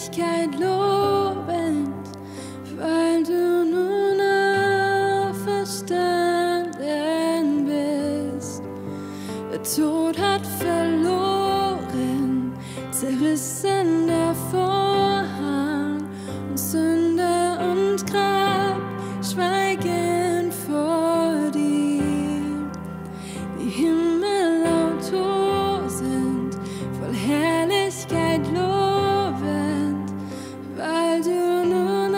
Herrlichkeit lobend, weil du nun auferstanden bist. Der Tod hat verloren, zerrissen der Vorhang, und Sünde und Grab schweigen vor dir. Die Himmel laut hoch sind, voll Herrlichkeit lobend, weil du nun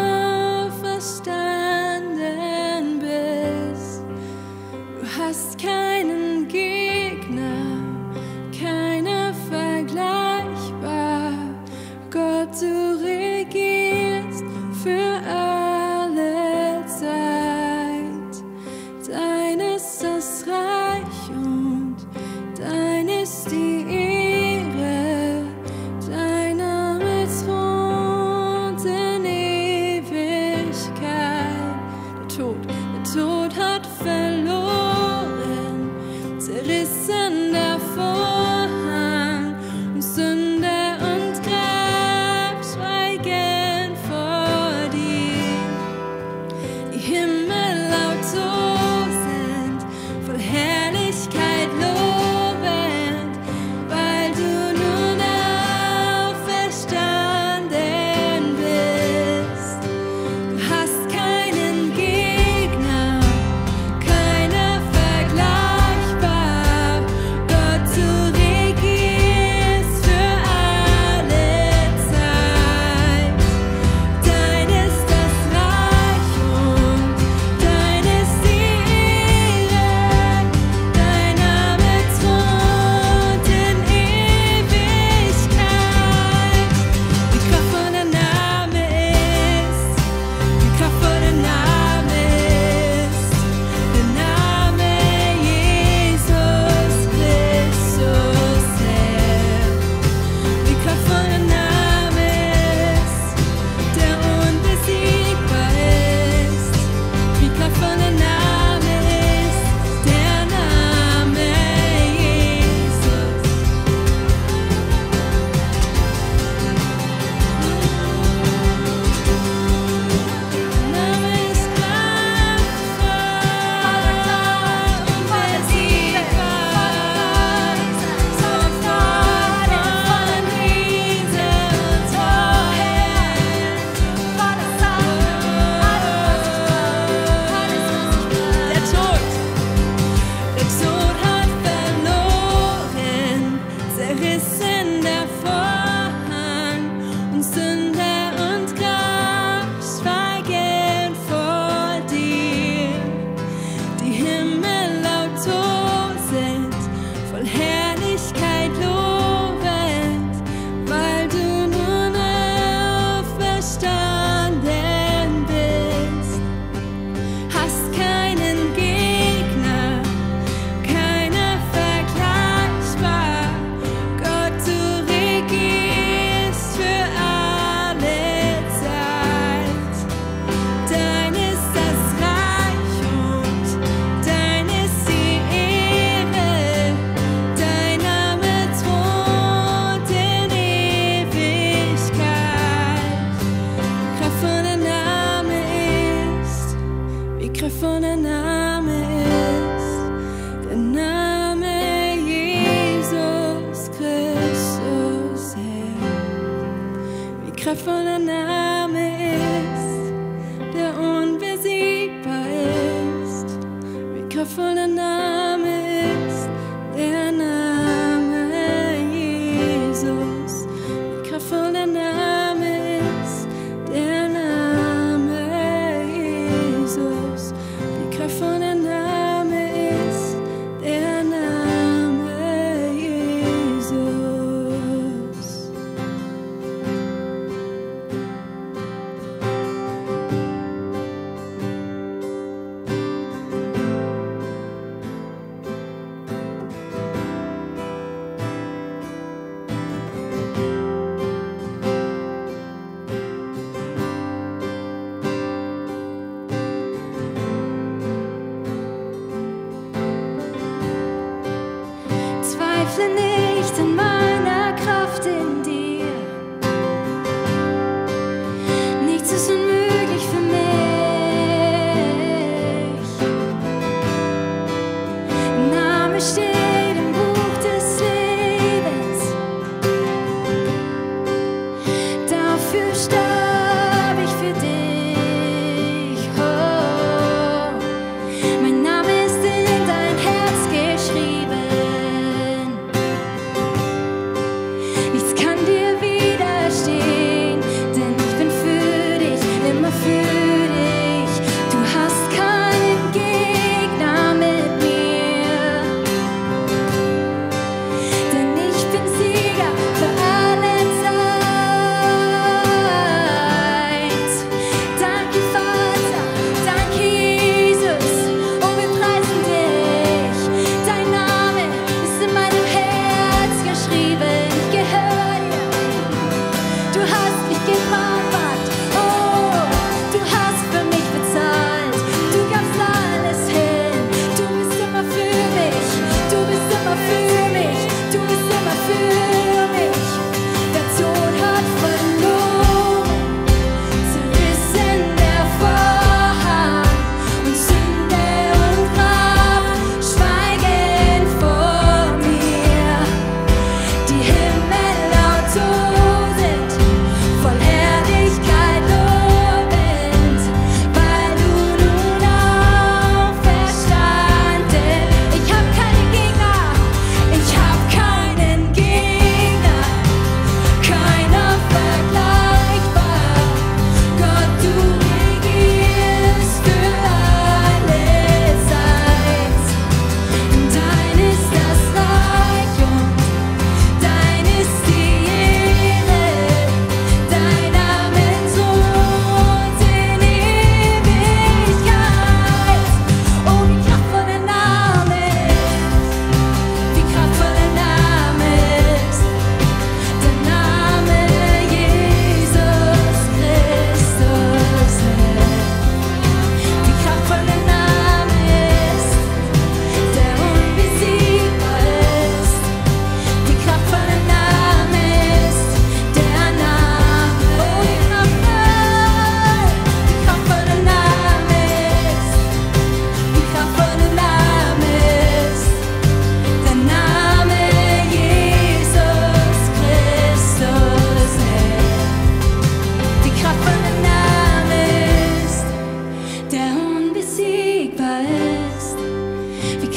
auferstanden bist. Du hast keinen Gegner, keiner vergleichbar. Gott, du regierst für alle Zeit. Dein ist das Reich und dein ist die Ehre. Dein Name thront in Ewigkeit. Der Tod hat verloren, zerrissen der Vorhang, und Sünde und Grab schweigen vor dir. Die Himmel laut hoch sind, voll Herrlichkeit lobend, weil du nun auferstanden bist. Du hast keinen Gegner, keiner vergleichbar. Gott, du regierst für alle Zeit. Dein ist das Reich und dein ist die Ehre. Dein Name thront in Ewigkeit. Die Kraft von der Name ist, die Kraft von der Name ist der Name Jesus Christus, Herr. Die Kraft von der Name ist, der unbesiegbar ist. Die Kraft von der Name ist der Name Jesus. Name ist kraftvoll, unbesiegbar, so voll von Liebe und Treuheit. Der Tod hat verloren, zerrissen der Vorhang, und Sünde und Grab schweigen vor dir. Die Himmel laut hoch sind, voll Herrlichkeit lobend, weil du nun auferstanden bist. Hast keinen Gegner, keiner vergleichbar. Gott, du regierst für alle Zeit. Dein ist das Reich und dein ist die Ehre. Dein Name thront in Ewigkeit. Die Kraft von der Name ist, die Kraft von der Name ist der Name Jesus Christus, Herr. Die Kraft von der Name ist, der unbesiegbar ist. Die Kraft von der Name ist der Name Jesus. Die Kraft von der Name ist der Name Jesus. Die Kraft von der Name ist der Name Jesus. zweifle nicht an meiner Kraft in dir.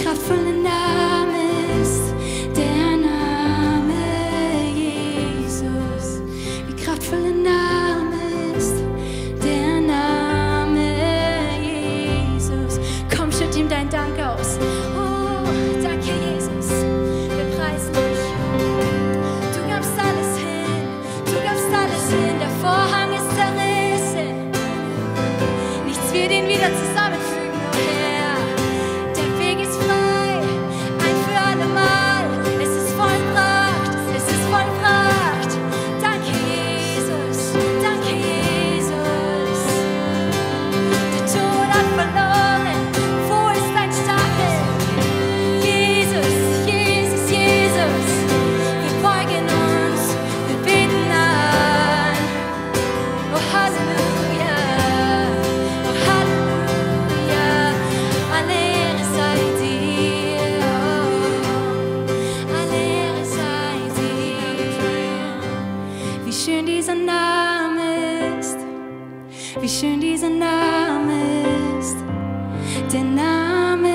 kraftvolle Name ist der Name Jesus. Wie kraftvolle Name ist der Name Jesus. Komm, schütt ihm deinen Dank aus. Oh, danke Jesus. Wir preisen dich. Du gabst alles hin. Du gabst alles hin. Der Vorhang ist zerrissen. Nichts wird ihn wieder zusammenfügen, oh Herr. Der Weg ist frei, ein für alle Mal. Es ist vollbracht, es ist vollbracht. Danke, Jesus, danke, Jesus. Der Tod hat verloren, wo ist dein Stachel? Jesus, Jesus, Jesus. Wir beugen uns, wir beten an. Oh Halleluja, oh Halleluja. Alle Ehre sei dir, oh, alle Ehre sei dir. Wie schön dieser Name ist, wie schön dieser Name ist, der Name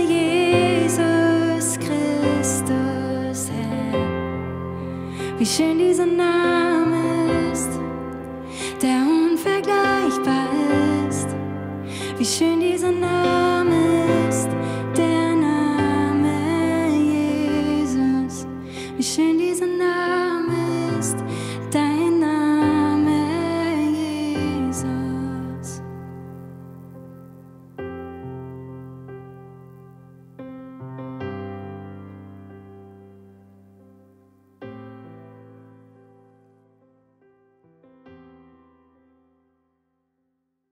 Jesus Christus, Herr. Wie schön dieser Name ist, der unvergleichbar ist. Wie schön dieser Name ist, der Name Jesus. Wie schön dieser Name